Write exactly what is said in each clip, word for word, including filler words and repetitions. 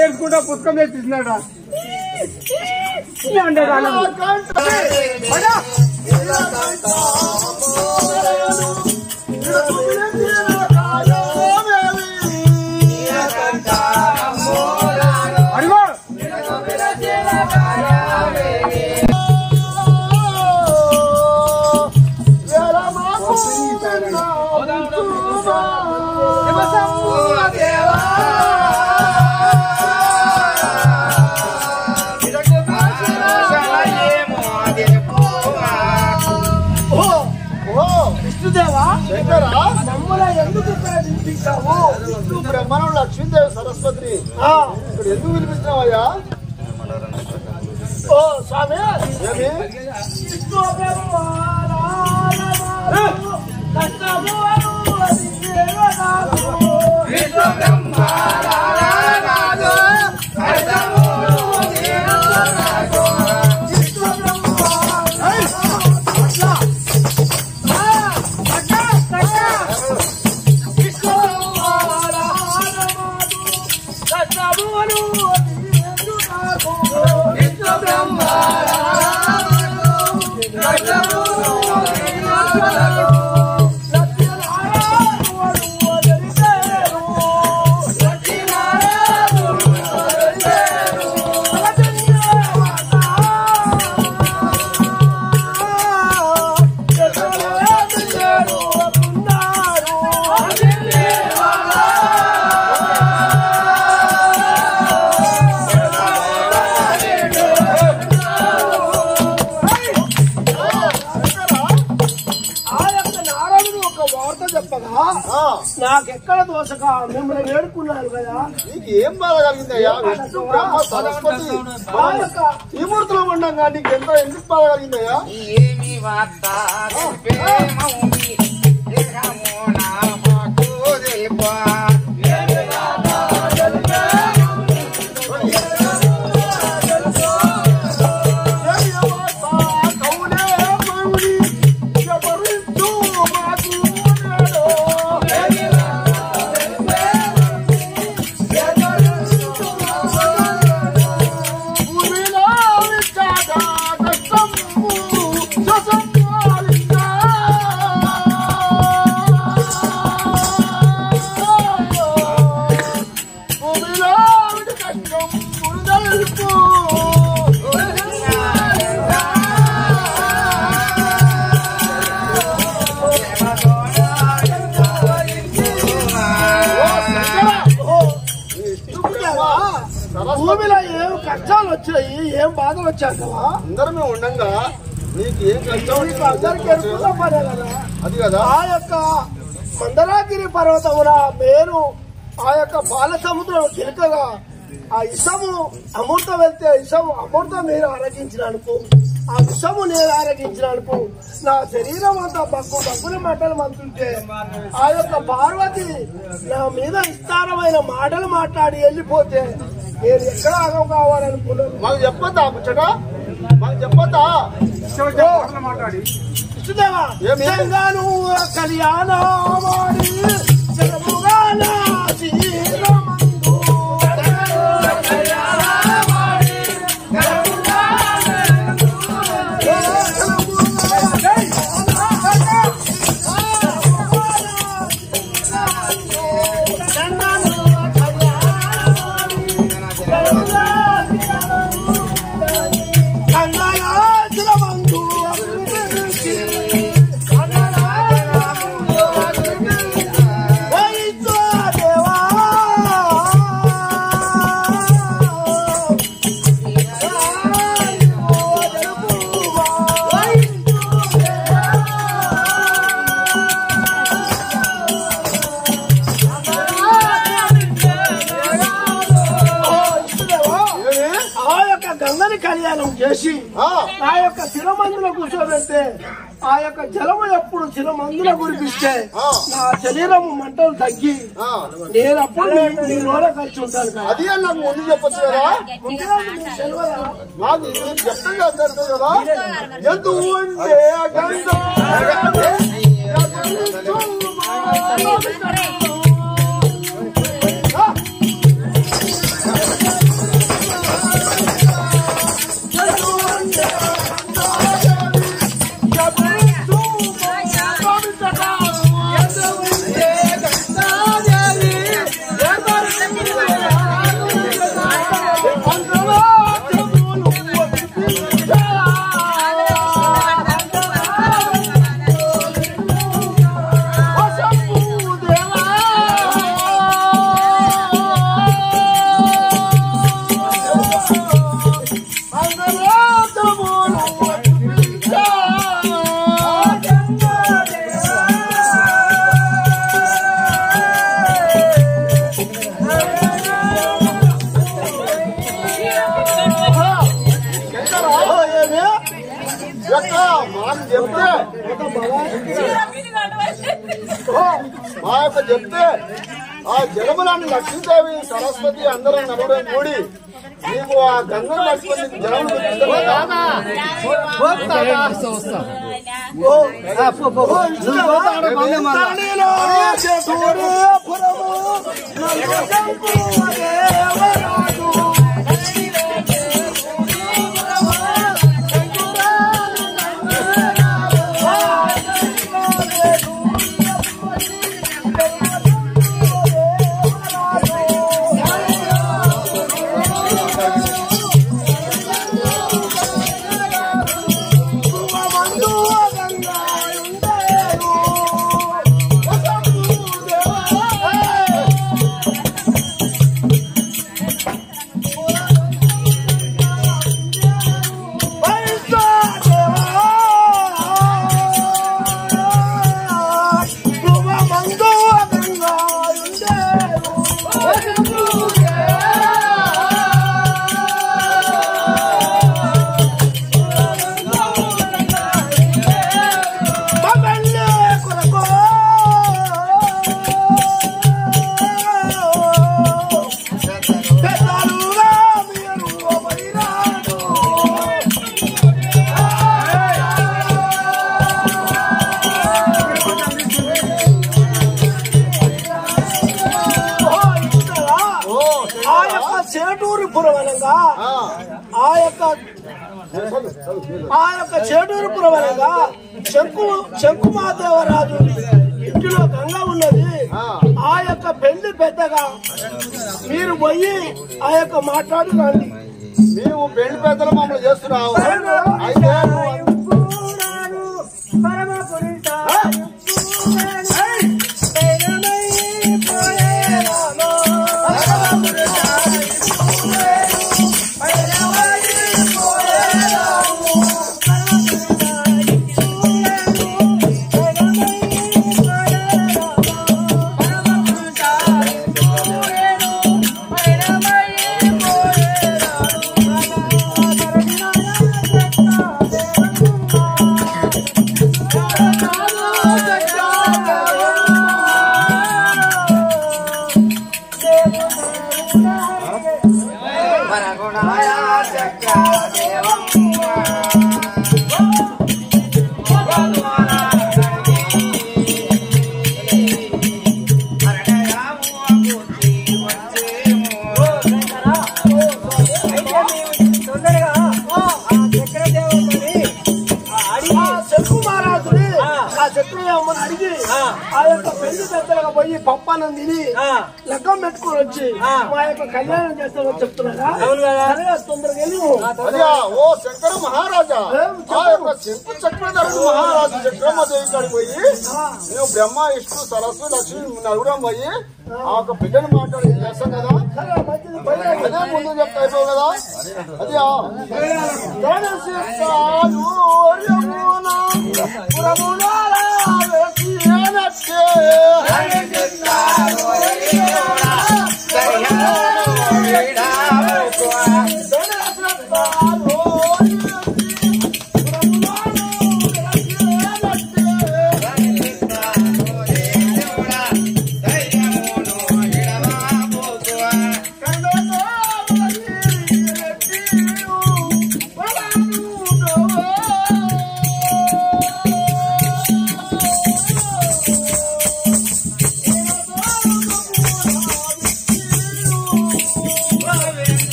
నేర్చుకుంటా పుస్తకం తెచ్చిస్తున్నాడా బ్రహ్మణం లక్ష్మీదేవి సరస్వతి ఇక్కడ ఎందుకు వినిపిస్తున్నావయ్యా? ఓ స్వామి నాకెక్కడ దోషగా మిమ్మల్ని వేడుకున్నాను కదా. నీకు ఏం బాధ కలిగిందయ్యా? విష్ణు బ్రహ్మ సరస్వతి ఈ మూర్తిలో ఉండగా నీకు ఎంత ఎందుకు బాధ కలిగిందయ్యా? ఏమి వార్త భూమిలో ఏం కష్టాలు వచ్చాయి, ఏం బాధలు వచ్చాక అందరూ మేము ఉండగా నీకు ఏం కష్టం అందరికి ఎరుకున్నా పడే కదా. అది కదా ఆ యొక్క మందరాగిరి పర్వతమున నేను ఆ యొక్క బాల సముద్రం చిలకగా ఆ ఇసము అమృతం వెళ్తే ఇసము అమృతం నేను ఆరగించిననుకో, ఆ విషము నేను ఆరగించిననుకో నా శరీరం అంతా బగ్గు బగ్గుల మంటలు మంతుంటే ఆ యొక్క పార్వతి నా మీద విస్తారమైన మాటలు మాట్లాడి వెళ్ళిపోతే నేను ఎక్కడ ఆగం కావాలనుకున్నాను. మాకు చెప్పొద్దా ముచ్చట? మాకు చెప్పొద్దా? మాట్లాడి ఇష్టదేవా తెలంగాణ కళ్యాణ కళ్యాణం చేసి ఆ యొక్క శిరమందులో కూర్చోబెడితే ఆ యొక్క జలము ఎప్పుడు శిరమందులో కురిపిస్తే నా శరీరం మంటలు తగ్గి నేను అప్పుడు నీ లోన కలిసి ఉంటాను. అది నాకు ముందు చెప్పచ్చు కదా, మాకు చెప్తాం కదా. ఎందుకంటే చెప్తే మా యొక్క చెప్తే ఆ జలములాన్ని లక్ష్మీదేవి సరస్వతి అందరం నలుగురం కూడి నీకు ఆ గంగను లక్ష్మీ జలములు చేటూరుపురవనగా ఆ యొక్క ఆ యొక్క చేటూరుపురవనగా శంకు శంకుమాదేవరాజు ఇంటిలో గంగ ఉన్నది. ఆ యొక్క పెళ్లి పెద్దగా మీరు పోయి ఆ యొక్క మాట్లాడి రండి. మేము పెళ్లి పెద్దలు మమ్మల్ని చేస్తున్నావు. అయితే ఆ యొక్క పెళ్లి పెద్దలుగా పోయి పప్పానం తిని లెక్కం పెట్టుకుని వచ్చి మా యొక్క కళ్యాణం చేస్తామని చెప్తున్నారా? తొందరగా వెళ్ళి ఓ శంకర మహారాజా ఆ యొక్క శంకు చక్రధరుడు మహారాజు చక్రమదేవి కాడికి పోయి మేము బ్రహ్మ విష్ణు సరస్వతి లక్ష్మి నలుగురం పోయి ఆ యొక్క బిడ్డను మాట్లాడి చేస్తాం కదా. అదే ముందు చెప్తా అయిపోవు కదా. అది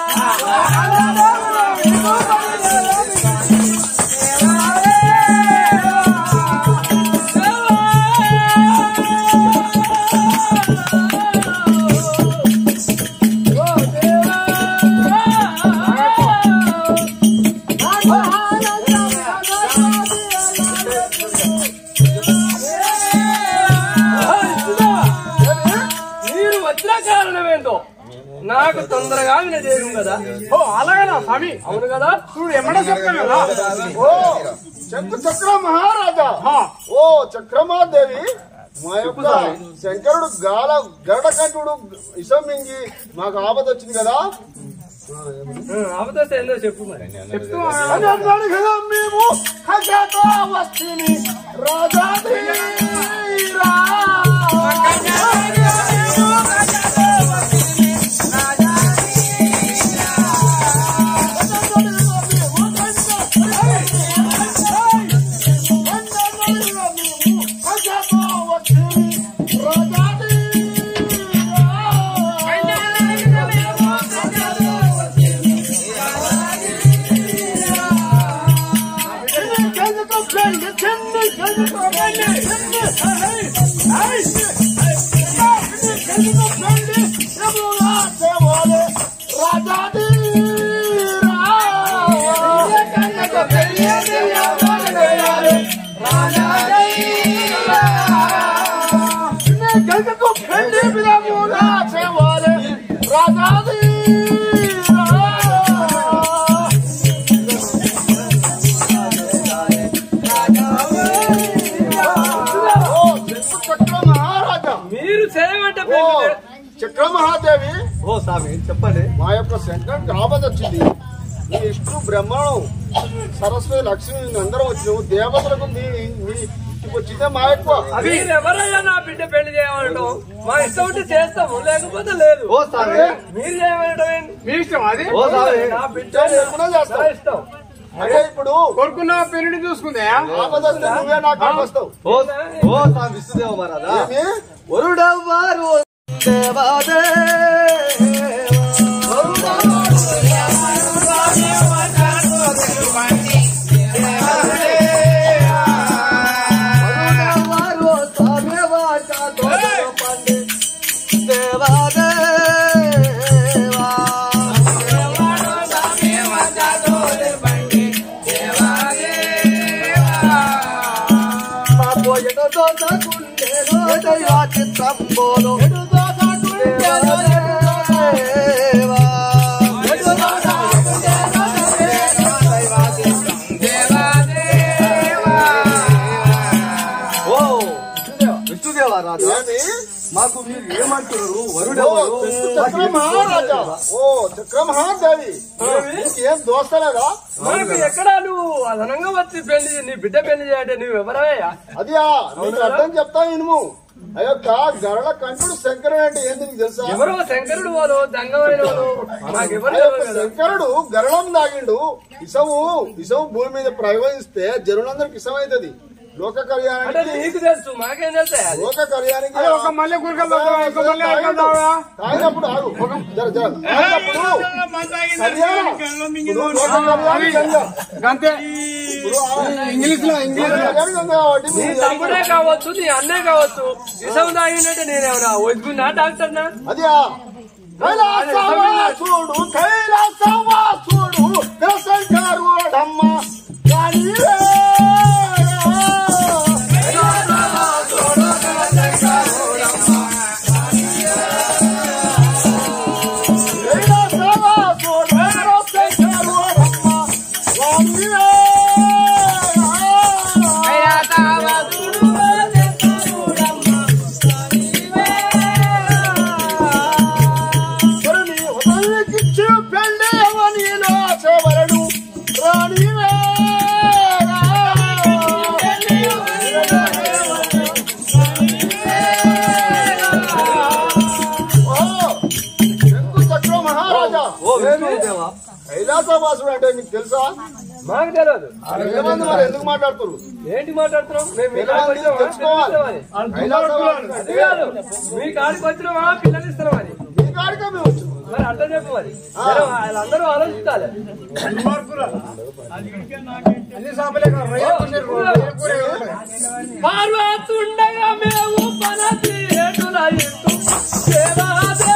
దేవా తొందరగా వినజేయను కదా. ఓ అలాగేనా స్వామి? అవును కదా. చూడు ఎమ్మడ చెప్తాను కదా. ఓ శంకు చక్ర మహారాజా, ఓ చక్రమాదేవి, మా యొక్క శంకరుడు గాల గరుడకంఠుడు ఇసం మింగి మాకు ఆపద వచ్చింది కదా. ఆపదొస్తే ఏందో చెప్పు మరి. చెప్తూ అని అన్నాడు కదా, మేము హజాతో వస్తిని రాజాది రా. చక్రమహాదేవి, ఓ స్వామి చెప్పండి. మా యొక్క శంకరుడికి ఆపద వచ్చింది. నీ విష్ణు బ్రహ్మణం సరస్వతి లక్ష్మి అందరం వచ్చినావు. దేవతలకు మీ మీ ఇంటికి వచ్చిందే మా ఎక్కువ. మీరు ఎవరైనా నా బిడ్డ పెళ్లి చేయమంటాం, మా ఇష్టం ఉంటే చేస్తాము, లేకపోతే లేదు. ఓ స్వామి మీరు చేయమంటాం మీ ఇష్టం అది. ఓ స్వామి నా బిడ్డ లేకుండా చేస్తాం. నా ఇష్టం. అంటే ఇప్పుడు కొడుకున్న పెళ్లిని చూసుకుందే ఆపద వస్తే నువ్వే నాకు వస్తావు. ఓ ఓ స్వామి విష్ణుదేవ మహారాజా, ఏమి? వరుడవారు దేవాదే చిత్రంబోలు విష్ణుదేవా రాజా, మాకు మీరు ఏమంటున్నారు? వరుడెవరు? చక్ర మహారాజా, ఓ చక్ర మహాదేవి, ఏం దోస్తలేదా? మనకు ఎక్కడ నువ్వు అదనంగా వచ్చి పెళ్లి నీ బిడ్డ పెళ్లి చేయంటే నువ్వు ఎవరయ్యా? అది నీకు అర్థం చెప్తా ఇనుము. ఆ యొక్క గరళ కంఠుడు శంకరుడు అంటే ఏంది నీకు తెలుసా? ఎవరో శంకరుడు వారు దంగమైన వారు నాకు ఎవరు ఆ యొక్క శంకరుడు గరళం దాగిండు. ఇసము ఇసము భూమి మీద ప్రయోగిస్తే జనులందరికి ఇసం అవుతుంది. లోక అంటే కళ్యాణానికి నీకు తెలుసు, మాకేం తెలుసా? లోక కళ్యాణానికి ఒక మల్లె కూరగాయలు ఒక మల్లె ఆడుకుందావా? తాగినప్పుడు ఆగు జర జర తాగినప్పుడు కళ్యాణం ఇప్పుడు లోక కళ్యాణి గంగా. అంతే ఇంగ్లీష్ లో ఇంగ్లీష్ లో కళ్యాణి గంగా కాబట్టి నీ మీరు తమ్ముడే కావచ్చు, నీ అన్నే కావచ్చు. ఇసం తాగినట్టే నేనేమన్నా వద్దుకున్నా డాక్టర్ నా? అది కైలాసవాసుడు కైలాసవాసుడు శంకరుడమ్మ కైలాసవాసుడు అంటే మీకు తెలుసా? మాకు తెలియదు. ఎంతమంది మరి ఎందుకు మాట్లాడుతున్నారు? ఏంటి మాట్లాడుతున్నావు? మేము మీ కాడికి ఎంతమంది వచ్చినామా? తెలుసుకోవాలి. పిల్లలు కైలాసవాసుడు అది కాదు, మీ కాడికి వచ్చినామా పిల్లలు ఇస్తున్నాం అని. మీ కాడికే మేము వచ్చాం. మరి అట్లా చెప్పు మరి. సరే, వాళ్ళందరూ ఆలోచించాలి. అన్ని సాపలే కదా పార్వతుండగా మేము పనతి ఏటుల ఇస్తూ దేవాదేవా.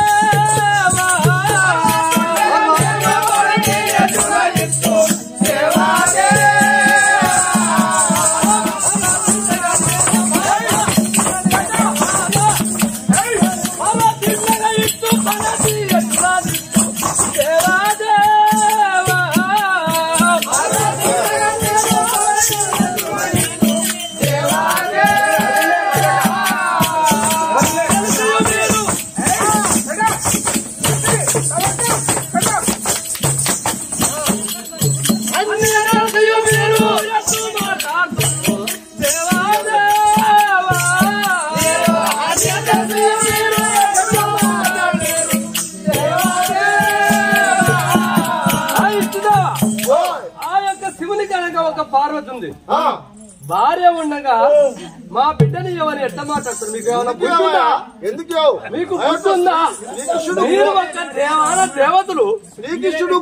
అనగా ఒక పార్వతి ఉంది, భార్య ఉండగా మా బిడ్డని ఎవరు ఎట్లా మాట్లాడుతారు? మీకు ఏమైనా గుర్తుందా? ఎందుకు మీకు గుర్తుందా? మీరు ఒక దేవాల దేవతలు, శ్రీకృష్ణుడు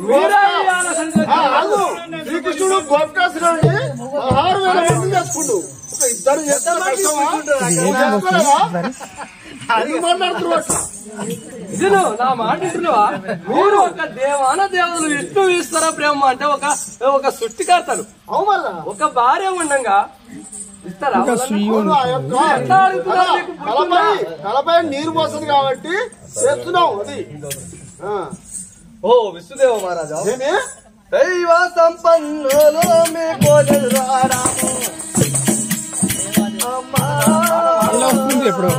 శ్రీకృష్ణుడు గోపికాసురుడిని పదహారు వేల మంది చేసుకుంటూ ఇద్దరు చేస్తారు. ఇదిను నా మాట ఇంటున్నావా? మీరు ఒక దేవాన దేవతలు విష్ణు ఈశ్వర బ్రహ్మ అంటే ఒక ఒక సృష్టికర్తలు. ఒక భార్య ఉండగా ఇస్తారా? తలపై నీరు పోస్తుంది కాబట్టి చేస్తున్నాం. అది ఓ విష్ణుదేవ మహారాజా, దైవ సంపన్నులు మీ కోజలు రారాము అమ్మా ఎప్పుడు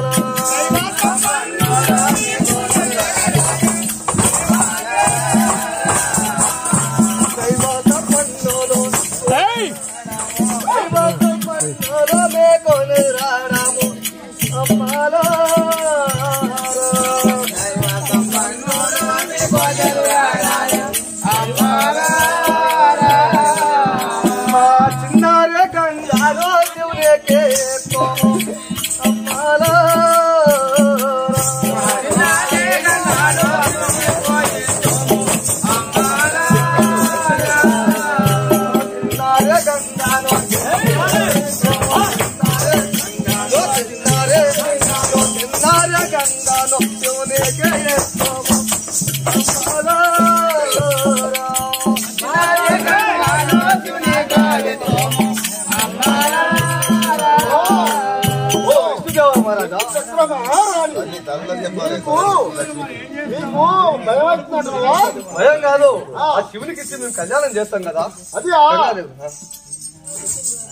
భయం కాదు, ఆ శివునికి ఇచ్చి మేము కళ్యాణం చేస్తాం కదా. అది